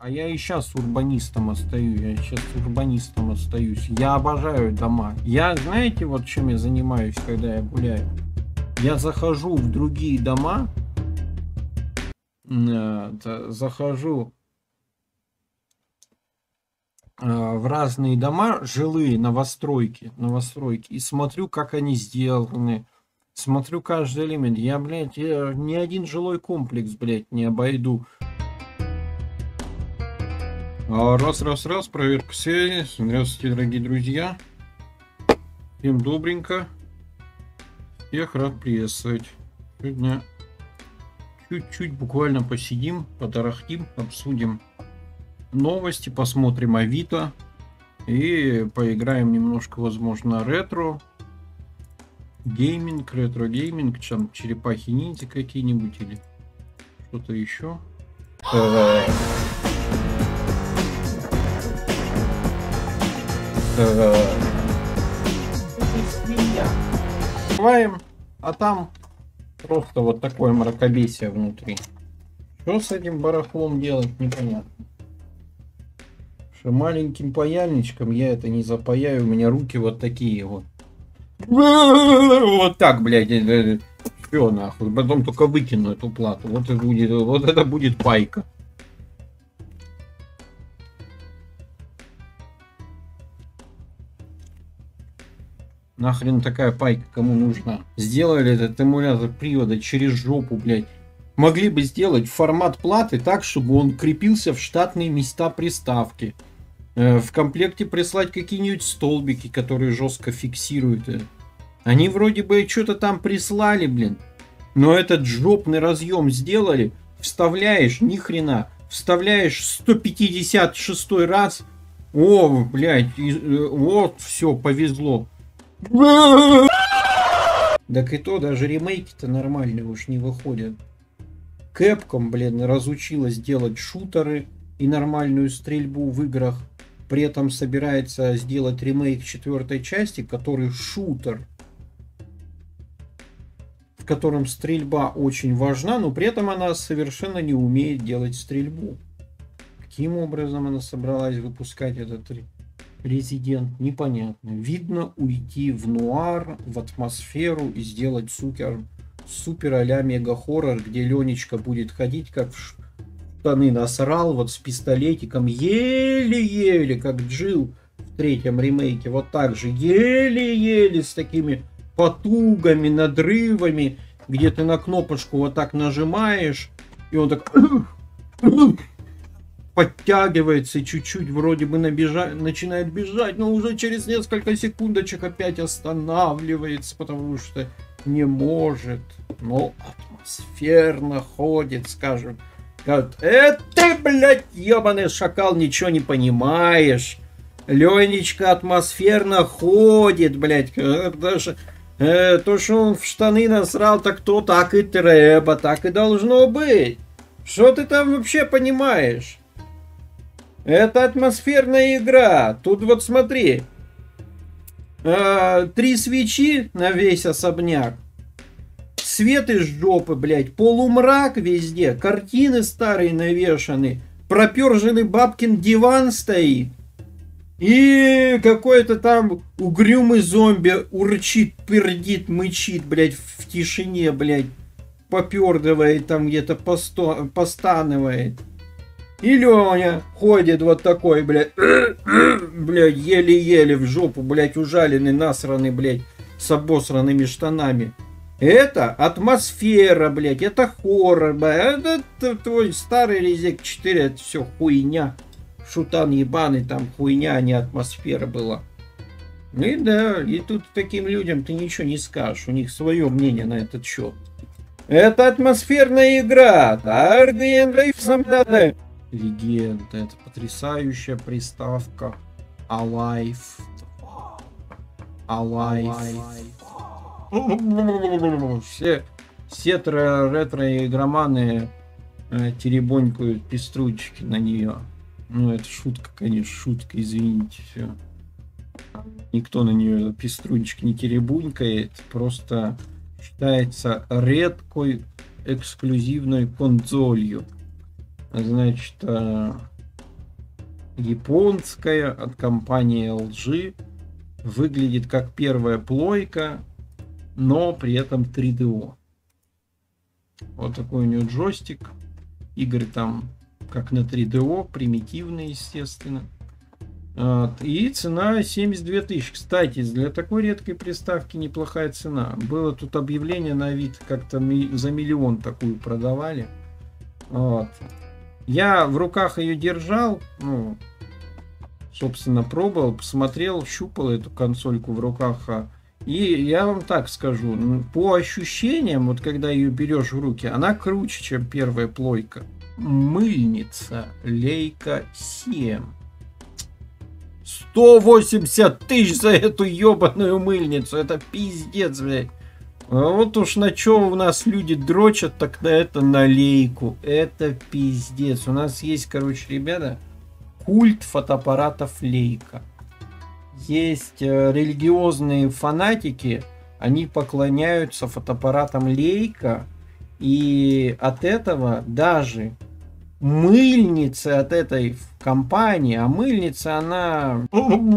А я и сейчас урбанистом остаюсь. Я обожаю дома. Я, знаете, вот чем я занимаюсь, когда я гуляю? Я захожу в другие дома, захожу в разные дома, жилые новостройки, и смотрю, как они сделаны. Смотрю каждый элемент. Я, блядь, ни один жилой комплекс, блядь, не обойду. Раз, проверка связи. Здравствуйте, дорогие друзья. Всем добренько. Всех рад приветствовать. Сегодня чуть-чуть буквально посидим, потарахтим, обсудим новости, посмотрим Авито и поиграем немножко, возможно, ретро гейминг, там черепахи-ниндзя какие-нибудь или что-то еще. Открываем, а там просто вот такое мракобесие внутри. Что с этим барахлом делать, непонятно. Что маленьким паяльничком я это не запаяю, у меня руки вот такие вот. Вот так, блядь. Все нахуй. Потом только выкину эту плату. Вот это будет пайка. Нахрен такая пайка кому нужна? Сделали этот эмулятор привода через жопу, блядь. Могли бы сделать формат платы так, чтобы он крепился в штатные места приставки. В комплекте прислать какие-нибудь столбики, которые жестко фиксируют. Они вроде бы что-то там прислали, блин. Но этот жопный разъем сделали. Вставляешь, ни хрена. Вставляешь 156 раз. О, блядь, вот, все, повезло. Так и то, даже ремейки-то нормальные уж не выходят. Capcom, блин, разучилась делать шутеры и нормальную стрельбу в играх. При этом собирается сделать ремейк 4-й части, который шутер, в котором стрельба очень важна, но при этом она совершенно не умеет делать стрельбу. Каким образом она собралась выпускать этот Резидент, непонятно. Видно, уйти в нуар, в атмосферу и сделать супер а-ля мега-хоррор, где Ленечка будет ходить, как в штаны насрал, вот с пистолетиком, еле-еле, как Джилл в 3-м ремейке, вот так же, еле-еле, с такими потугами, надрывами, где ты на кнопочку вот так нажимаешь, и он так подтягивается, чуть-чуть вроде бы начинает бежать, но уже через несколько секундочек опять останавливается, потому что не может, но атмосферно ходит, скажем. Говорят, ты, блядь, ебаный шакал, ничего не понимаешь. Ленечка атмосферно ходит, блядь. То, что он в штаны насрал, так то так и треба, так и должно быть. Что ты там вообще понимаешь? Это атмосферная игра. Тут вот смотри. 3 свечи на весь особняк. Свет из жопы, блядь. Полумрак везде. Картины старые навешаны. Проперженный бабкин диван стоит. И какой-то там угрюмый зомби урчит, пердит, мычит, блядь, в тишине, блядь. Попердывает там где-то, постанывает. И Леня ходит вот такой, блядь, блядь, еле-еле в жопу, блядь, ужаленный, насранный, блядь, с обосранными штанами. Это атмосфера, блядь, это хоррор, блядь, это твой старый Резик 4, это все хуйня. Шутан ебаный, там хуйня, а не атмосфера была. Ну и да, и тут таким людям ты ничего не скажешь, у них свое мнение на этот счет. Это атмосферная игра. Легенда, это потрясающая приставка Alive. Все ретро-игроманы теребонькают пестручки на нее. Ну, это шутка, конечно, шутка, извините, все. Никто на нее пеструнчик не теребунькает, просто считается редкой эксклюзивной консолью. Значит, японская от компании LG. Выглядит как первая плойка, но при этом 3DO. Вот такой у нее джойстик. Игры там как на 3DO, примитивные, естественно. Вот. И цена 72 тысячи. Кстати, для такой редкой приставки неплохая цена. Было тут объявление на Авито, как-то за миллион такую продавали. Вот. Я в руках ее держал, ну, собственно, пробовал, посмотрел, щупал эту консольку в руках. И я вам так скажу, по ощущениям, вот когда ее берешь в руки, она круче, чем первая плойка. Мыльница Leica 7. 180 тысяч за эту ебаную мыльницу. Это пиздец, блядь. А вот уж на что у нас люди дрочат, так на это, на лейку. Это пиздец. У нас есть, короче, ребята, культ фотоаппаратов Leica. Есть религиозные фанатики, они поклоняются фотоаппаратам Leica. И от этого даже мыльницы от этой компании, а мыльница она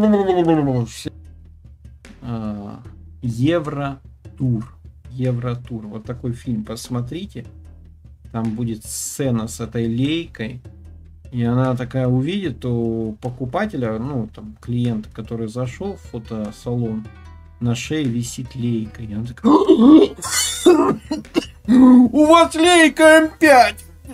Евротур. Евротур. Вот такой фильм посмотрите. Там будет сцена с этой лейкой. И она такая увидит у покупателя, ну, там, клиента, который зашел в фотосалон, на шее висит лейка. И он такой: у вас лейка М5!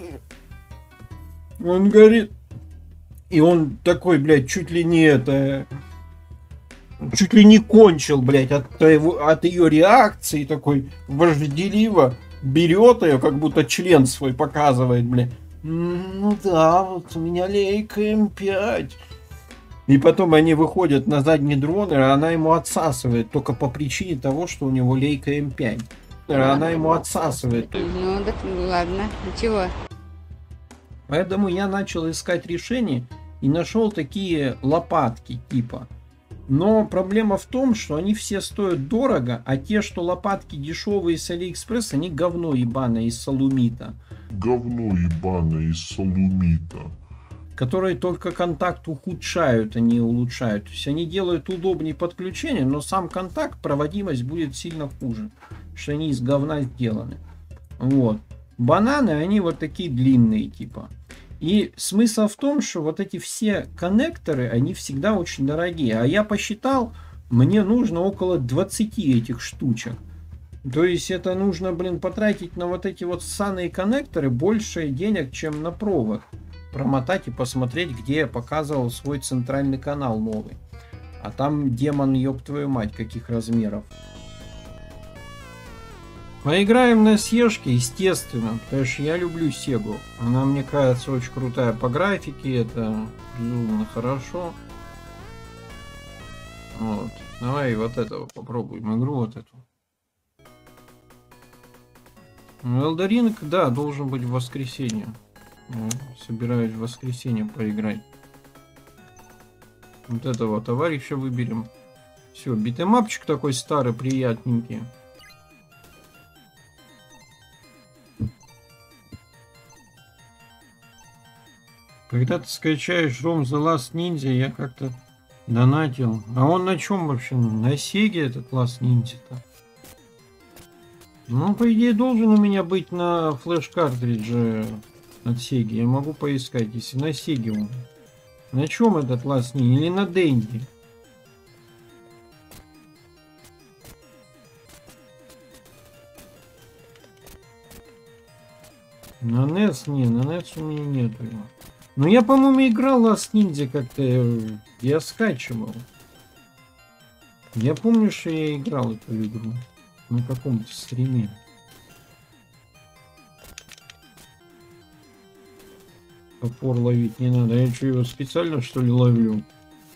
Он говорит, и он такой, блядь, чуть ли не это, чуть ли не кончил, блядь, от ее реакции, такой вожделиво берет ее, как будто член свой показывает, блядь. Ну да, вот у меня лейка М5. И потом они выходят на задний дрон, и она ему отсасывает, только по причине того, что у него лейка М5. Она ему отсасывает. Ну, так ладно, ничего. Поэтому я начал искать решение и нашел такие лопатки типа. Но проблема в том, что они все стоят дорого, а те, что лопатки дешевые с Алиэкспресс, они говно ебаное из салумита. Говно ебаное из салумита. Которые только контакт ухудшают, а не улучшают. То есть они делают удобнее подключение, но сам контакт, проводимость будет сильно хуже. Потому что они из говна сделаны. Вот. Бананы, они вот такие длинные типа. И смысл в том, что вот эти все коннекторы, они всегда очень дорогие. А я посчитал, мне нужно около 20 этих штучек. То есть это нужно, блин, потратить на вот эти вот ссаные коннекторы больше денег, чем на провод. Промотать и посмотреть, где я показывал свой центральный канал новый. А там демон, ёб твою мать, каких размеров. Поиграем на Сеге, естественно, потому что я люблю Сегу. Она, мне кажется, очень крутая по графике, это безумно хорошо. Вот. Давай вот этого попробуем, игру вот эту. Элдеринг, да, должен быть в воскресенье. Собираюсь в воскресенье поиграть. Вот этого товарища выберем. Все, битэмапчик такой старый, приятненький. Когда ты скачаешь ROM The Last Ninja, я как-то донатил. А он на чем вообще? На Сеге этот Last Ninja-то? Ну, по идее, должен у меня быть на флеш-картридже от Сеги. Я могу поискать, если на Сеге он. На чем этот Last Ninja? Или на Денди? На NES? Не, на NES у меня нету его. Ну, я, по-моему, играл Last Ninja как-то. Я скачивал. Я помню, что я играл эту игру. На каком-то стриме. Топор ловить не надо. Я что, его специально, что ли, ловлю?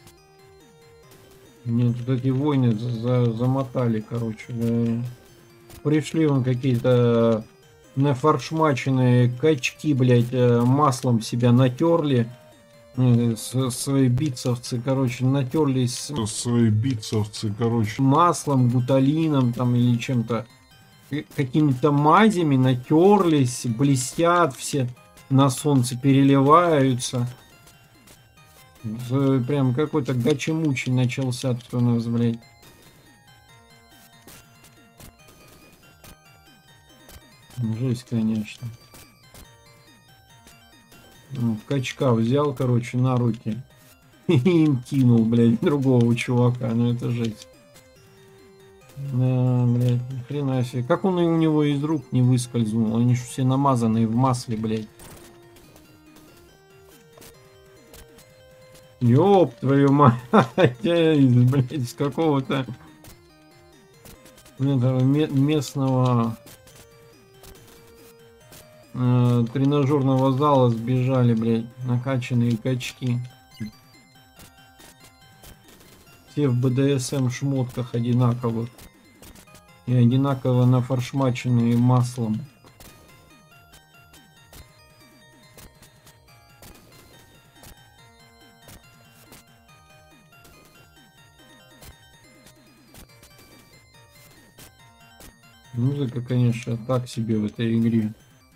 Мне тут эти войны замотали, короче. Да. Пришли вон какие-то нафаршмаченные качки, блядь, маслом себя натерли. Свои бицевцы, короче, натерлись. Свои бицевцы, короче. Маслом, гуталином там или чем-то. Какими-то мазями натерлись, блестят все. На солнце переливаются. Прям какой-то гачи-мучи начался тут у нас, блядь. Жесть, конечно. Ну, качка взял, короче, на руки. И им кинул, блядь, другого чувака. Ну это жесть. Да, блядь, ни хрена себе. Как он у него из рук не выскользнул? Они же все намазанные в масле, блядь. Ёб твою мать, блядь, из какого-то местного тренажерного зала сбежали, блядь, накачанные качки. Все в БДСМ шмотках одинаковых. И одинаково нафаршмаченные маслом. Музыка, конечно, так себе в этой игре.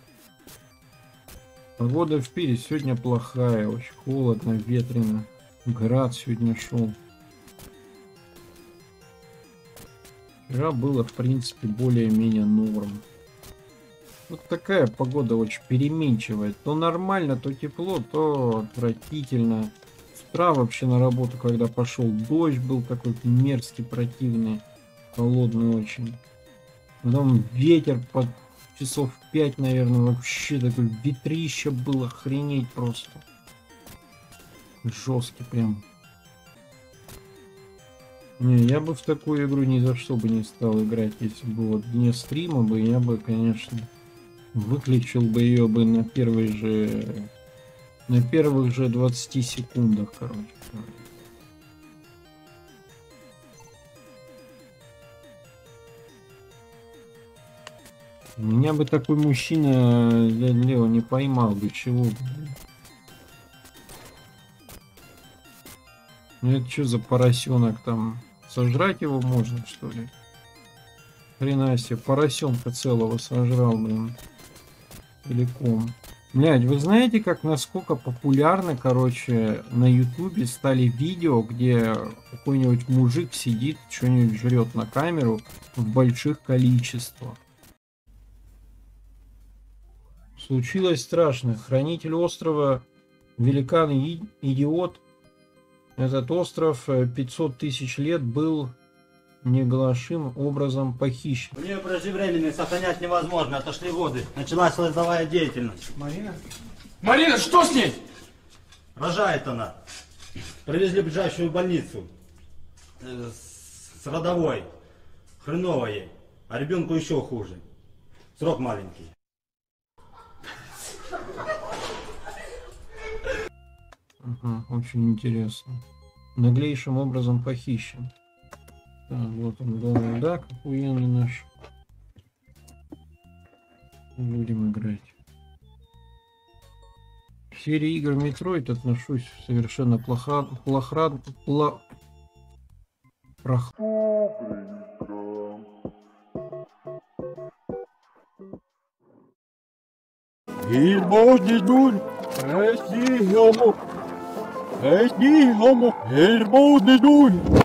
Погода в Питере сегодня плохая, очень холодно, ветрено. Град сегодня шел. Вчера было, в принципе, более-менее норм. Вот такая погода очень переменчивая. То нормально, то тепло, то отвратительно. С утра вообще на работу, когда пошел, дождь был такой мерзкий, противный, холодный очень. Потом ветер под часов 5, наверное, вообще такой ветрище было, охренеть просто. Жесткий прям. Не, я бы в такую игру ни за что бы не стал играть. Если бы вот вне стрима бы, я бы, конечно, выключил бы ее бы на первых же 20 секундах, короче. Меня бы такой мужчина, Лео, не поймал бы, чего бы. Ну это что за поросенок там? Сожрать его можно, что ли? Хрена себе, поросенка целого сожрал, блин. Целиком. Блядь, вы знаете, как насколько популярны, короче, на ютубе стали видео, где какой-нибудь мужик сидит, что-нибудь жрет на камеру в больших количествах? Случилось страшно. Хранитель острова, великан и идиот. Этот остров 500 тысяч лет был неглашим образом похищен. У нее преждевременный сохранять невозможно, отошли воды. Началась родовая деятельность. Марина? Марина, что с ней? Рожает она. Привезли в ближайшую больницу. С родовой. Хреново ей. А ребенку еще хуже. Срок маленький. Ага, очень интересно. Наглейшим образом похищен. Так, вот он, Дональд Дак, охуенный наш. Будем играть. В серии игр Metroid отношусь совершенно Hermodidun,